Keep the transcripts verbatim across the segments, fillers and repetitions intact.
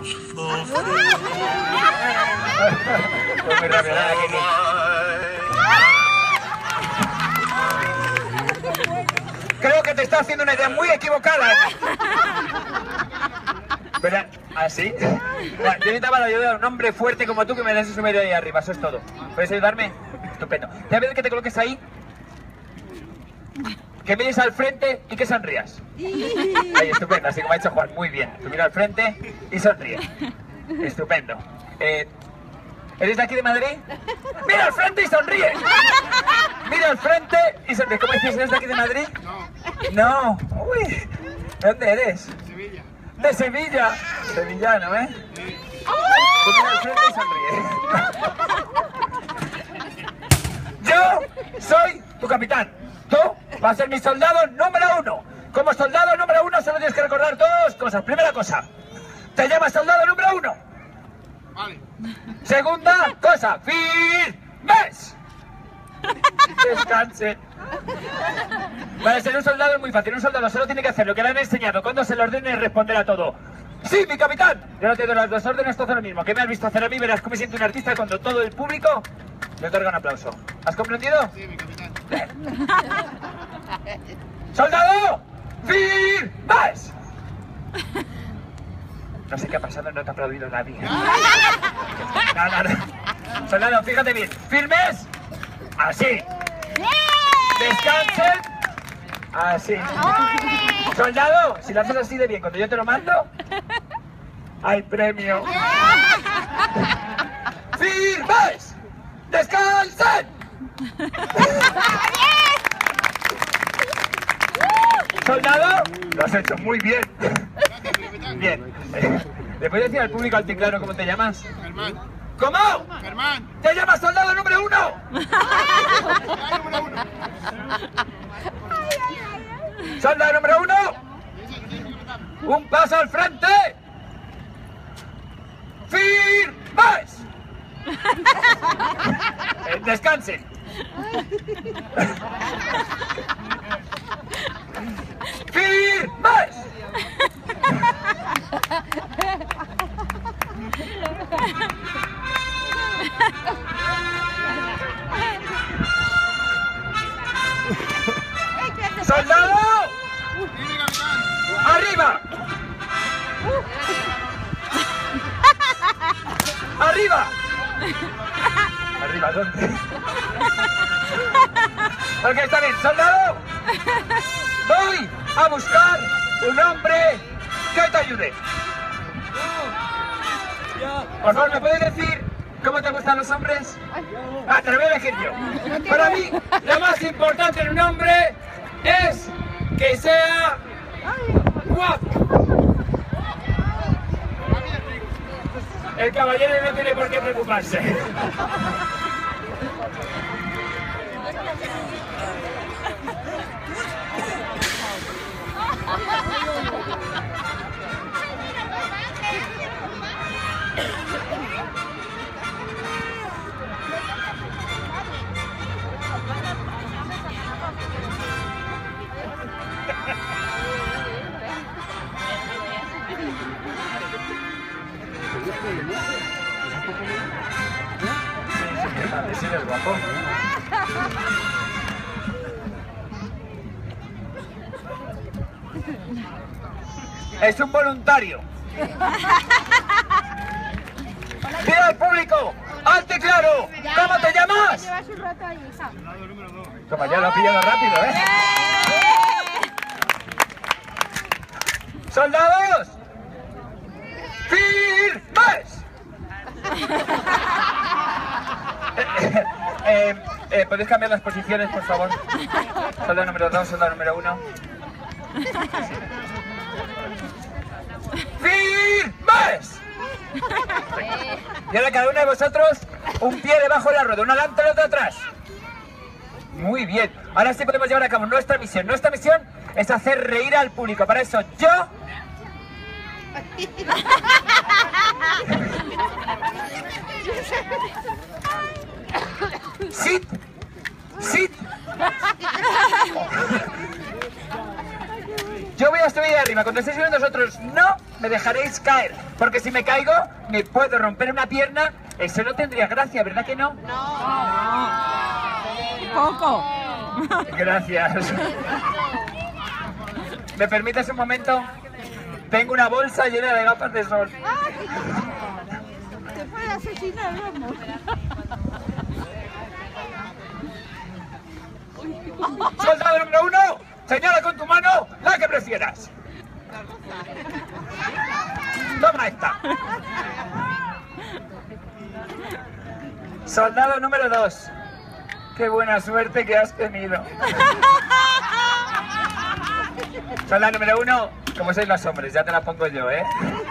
Pues muy rápido, nada, Kiki. Creo que te está haciendo una idea muy equivocada. ¿Verdad? ¿Así? Yo necesitaba la ayuda de un hombre fuerte como tú que me des su medio ahí arriba, eso es todo. ¿Puedes ayudarme? Estupendo. ¿Te voy a pedir que te coloques ahí? Que mires al frente y que sonrías. Ahí, estupendo, así como ha hecho Juan. Muy bien. Tú mira al frente y sonríe. Estupendo. Eh, ¿Eres de aquí de Madrid? ¡Mira al frente y sonríe! Mira al frente y sonríe. ¿Cómo dices? ¿Eres de aquí de Madrid? No. No. Uy. ¿De dónde eres? Sevilla. De Sevilla. Sevillano, ¿eh? Tú mira al frente y sonríe. Yo soy tu capitán. Tú vas a ser mi soldado número uno. Como soldado número uno solo tienes que recordar dos cosas. Primera cosa, te llamas soldado número uno. Vale. Segunda cosa, firmes. Descansen. Para ser un soldado es muy fácil. Un soldado solo tiene que hacer lo que le han enseñado. Cuando se le ordene responder a todo. ¡Sí, mi capitán! Yo no te doy las dos órdenes, todo lo mismo. Que me has visto hacer a mí, verás cómo me siento un artista cuando todo el público le otorga un aplauso. ¿Has comprendido? Sí, mi capitán. ¡Soldado! ¡Firmes! No sé qué ha pasado, no te ha aplaudido nadie. No, no, no. Soldado, fíjate bien. ¿Firmes? Así. Descansen. Así. Soldado, si lo haces así de bien, cuando yo te lo mando, hay premio. ¡Firmes! ¡Descansen! Soldado, lo has hecho muy bien. Bien. ¿Le puedes decir al público al claro cómo te llamas? Germán. ¿Cómo? Germán. ¡Te llamas soldado número uno! Número uno. ¡Soldado número uno! ¡Un paso al frente! ¡Firmes! Eh, ¡Descansen! ¡Firmes! ¡Soldado! Dime, capitán. ¡Arriba! ¡Arriba! ¿Arriba dónde? Ok, está bien. ¡Soldado! Voy a buscar un hombre que te ayude. Por favor, ¿me puedes decir cómo te gustan los hombres? Ah, te lo voy a elegir yo. Para mí, lo más importante en un hombre es que sea guapo. El caballero no tiene por qué preocuparse. Sí, eres guapo. Es un voluntario. Dile al público, alto y claro, ¿cómo te llamas? Llevas un rato ahí, Isa. Toma, ya lo ha pillado rápido, ¿eh? ¡Soldados! ¡Firmes! eh, eh, eh, ¿Podéis cambiar las posiciones, por favor? Soldado número dos, soldado número uno. ¡Firmes! Y ahora cada uno de vosotros, un pie debajo de la rueda, uno adelante y otro atrás. Muy bien. Ahora sí podemos llevar a cabo nuestra misión. Nuestra misión es hacer reír al público. Para eso yo... ¡Sit! ¡Sit! Yo voy a subir arriba. Cuando estéis viendo vosotros, no me dejaréis caer. Porque si me caigo, me puedo romper una pierna. Eso no tendría gracia, ¿verdad que no? No. Poco. Gracias. ¿Me permites un momento? Tengo una bolsa llena de gafas de sol. Te puede asesinar, vamos. Soldado número uno, señala con tu mano la que prefieras. Toma esta. Soldado número dos, qué buena suerte que has tenido. Soldado número uno, como sois los hombres, ya te la pongo yo, ¿eh?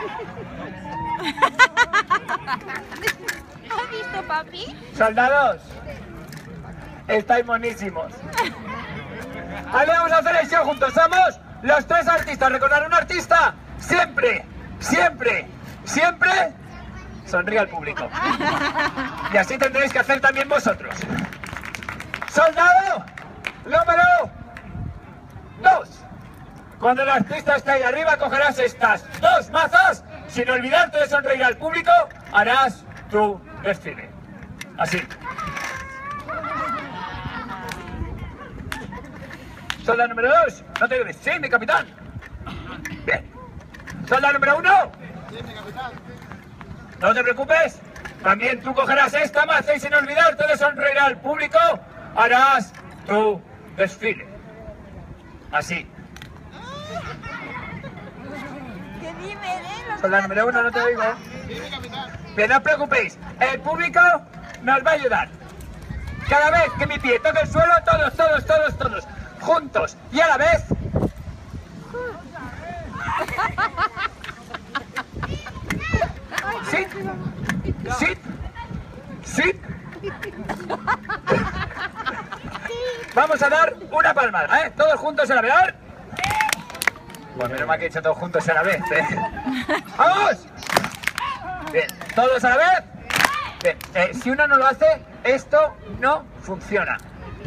¿Has visto, papi? Soldados, estáis monísimos. Ahora vamos a hacer el show juntos. Somos los tres artistas. Recordar, un artista siempre, siempre, siempre sonríe al público. Y así tendréis que hacer también vosotros. Soldado número dos. Cuando el artista esté ahí arriba, cogerás estas dos mazas. Sin olvidarte de sonreír al público, harás tu desfile. Así. Soldado número dos, no te ayudes. Sí, mi capitán. Bien. Soldado número uno. Sí, mi capitán. No te preocupes. También tú cogerás esta maza y sin olvidarte de sonreír al público, harás tu desfile. Así. Que dime, ¿eh? Soldado número uno, no te oigo. Sí, mi capitán. Bien, no os preocupéis. El público nos va a ayudar. Cada vez que mi pie toque el suelo, todos, todos, todos, todos, juntos y a la vez. Sit, sit, sit. Vamos a dar una palmada, ¿eh? Todos juntos a la vez. Pues menos mal que he hecho todos juntos a la vez, ¿eh? ¡Vamos! Bien, todos a la vez. Bien, eh, si uno no lo hace, esto no funciona.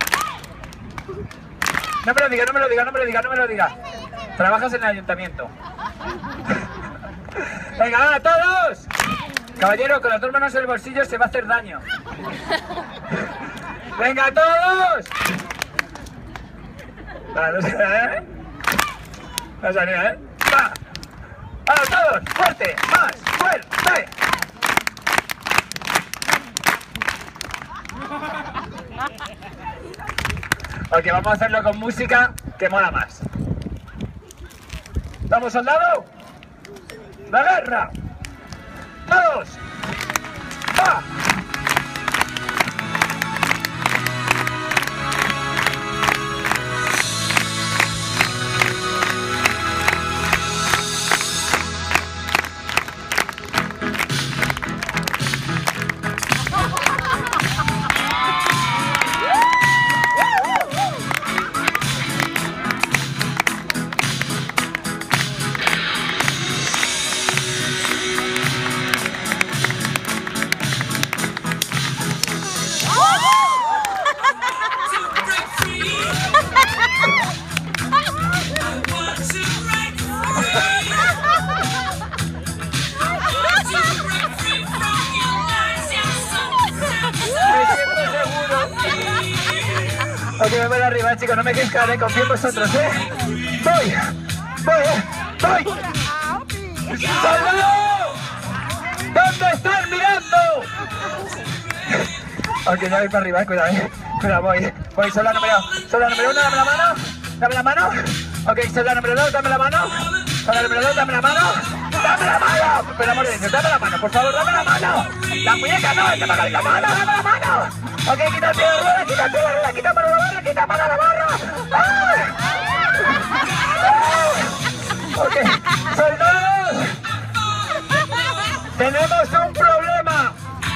No me lo diga, no me lo diga, no me lo diga, no me lo diga. Trabajas en el ayuntamiento. Venga, ¡va, todos! Caballero, con las dos manos en el bolsillo se va a hacer daño. ¡Venga, todos! Vale, no salía, ¿eh? No salía, ¿eh? ¡Va! ¡Vamos todos! ¡Fuerte! ¡Más! ¡Fuerte! Ok, vamos a hacerlo con música que mola más. ¿Vamos, soldado? ¡La guerra! ¡Todos! ¡Va! Ok, me voy arriba, chicos, no me quedéis cara, confío en vosotros, ¿eh? ¡Voy! ¡Voy! ¡Voy! ¡Soldado! ¿Dónde estás mirando? Ok, ya voy para arriba, cuidado, eh. Cuidado, voy. Voy, soldado número, soldado número uno, dame la mano. Dame la mano. Ok, soldado número dos, dame la mano. Soldado número dos, dame la mano. ¡Dame la mano! Por amor de Dios, dame la mano, por favor, dame la mano. La muñeca no, esta mano, la mano, dame la mano. Ok, quítate la rueda, quítate la rueda, quítate la barra, quítate la barra. ¡Ah! ¡Ah! Ok, soldados, tenemos un problema.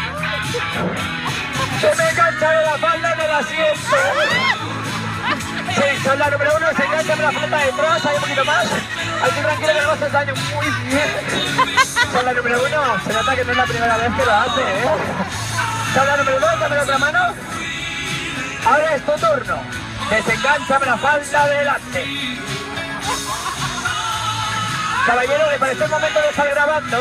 Se me engancha de la falda en el asiento. Sí, soldado número uno, se engancha de la falda detrás, hay un poquito más. Aquí tranquilo que no haces daño, muy bien. Soldado número uno, se nota que no es la primera vez que lo hace, ¿eh? Soldado número dos, dame la otra mano. Ahora es tu turno. Desenganchame la falda de delante. Caballero, ¿le parece el momento de estar grabando?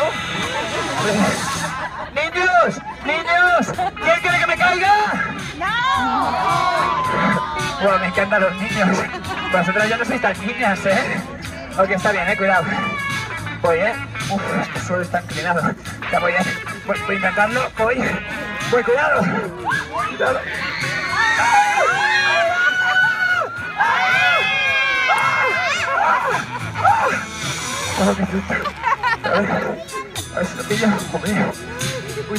¡Niños! ¡Niños! ¿Quién quiere que me caiga? ¡No! Bueno, me encantan los niños. Vosotras ya no sois tan niñas, ¿eh? Ok, está bien, eh, cuidado. Voy, ¿eh? Uf, el suelo está inclinado. Ya voy, ¿eh? Voy, voy a intentarlo. Voy. Voy, cuidado. Cuidado. Oh, qué susto. A ver, a ver si lo pillo. Joder. Uy.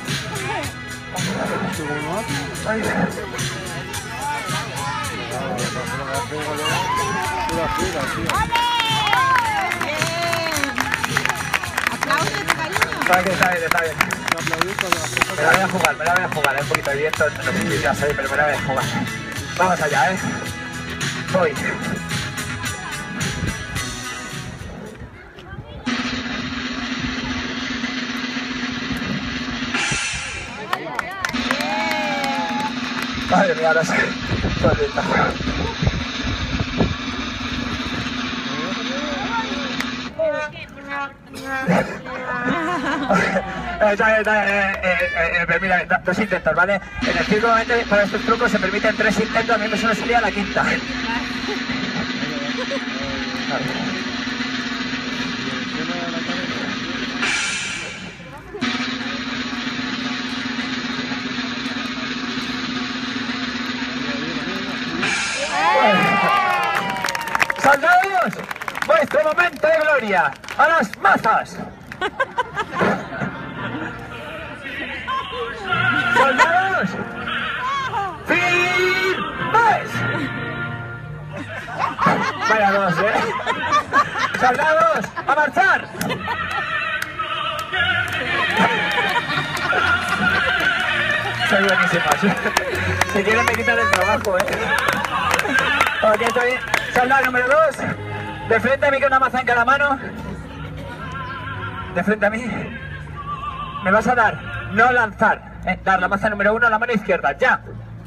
Ay. ¡Aplausos, cariño! Está bien, está bien, está bien. Me la voy a jugar, me la voy a jugar. Hay un poquito de viento, no sé si ya sabéis, pero me la voy a jugar. Vamos allá, ¿eh? Voy. Madre mía, ahora sí. Solita. Eh, está bien, está bien, eh, eh, eh, mira, dos intentos, ¿vale? En el circo, normalmente, para estos trucos se permiten tres intentos, a mí me suele salir a la quinta. ¡Soldados! ¡Vuestro momento de gloria! ¡A las mazas! ¡Soldados! ¡Firmes! Vaya dos, ¿eh? ¡Soldados! ¡A marchar! Soy buenísimo. Si quieren me quitan el trabajo, ¿eh? Ok, estoy... Soldado número dos. De frente a mí con una maza en cada mano. De frente a mí. Me vas a dar, no lanzar. Eh, dar la maza número uno a la mano izquierda, ya.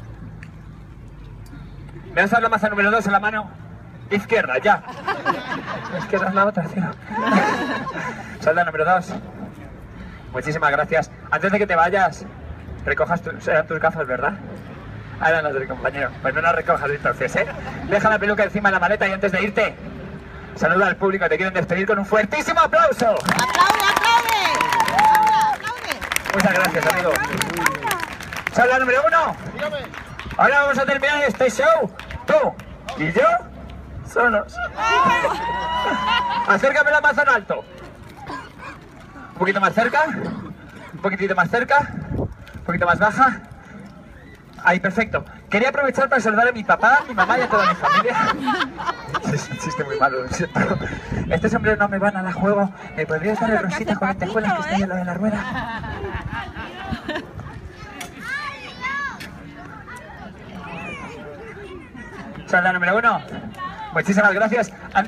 Me vas a dar la maza número dos a la mano izquierda, ya. La izquierda es la otra, tío. Soldado número dos. Muchísimas gracias. Antes de que te vayas, recojas tu, serán tus gafas, ¿verdad? Ahora las del compañero. Pues no las recojas entonces, ¿eh? Deja la peluca encima de la maleta y antes de irte, saluda al público. Te quieren despedir con un fuertísimo aplauso. ¡Aplaude, aplaude! ¡Aplaude! Muchas gracias, amigo. Soldado número uno. Dígame. Ahora vamos a terminar este show. Tú y yo solos. Acércame la maza en alto. Un poquito más cerca. Un poquitito más cerca. Un poquito más baja. Ahí, perfecto. Quería aprovechar para saludar a mi papá, a mi mamá y a toda mi familia. Es un chiste muy malo, lo siento. Este sombrero no me va nada a juego. ¿Me podrías dar el rosita con lentejuelas que está ahí en la de la rueda? Soldado número uno. Muchísimas gracias. An...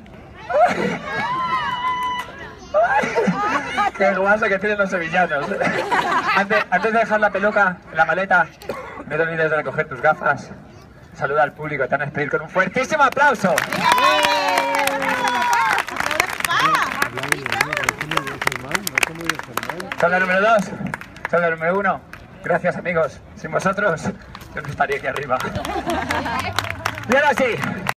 Qué guaso que tienen los sevillanos. Antes, antes de dejar la peluca en la maleta, no te olvides de recoger tus gafas. Saluda al público, te van a despedir con un fuertísimo aplauso. Soldado número dos, soldado número uno. Gracias, amigos. Sin vosotros, yo no estaría aquí arriba. Y ahora sí.